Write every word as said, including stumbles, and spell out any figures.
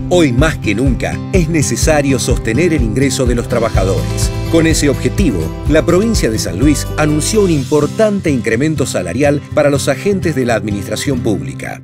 Hoy más que nunca es necesario sostener el ingreso de los trabajadores. Con ese objetivo, la provincia de San Luis anunció un importante incremento salarial para los agentes de la administración pública.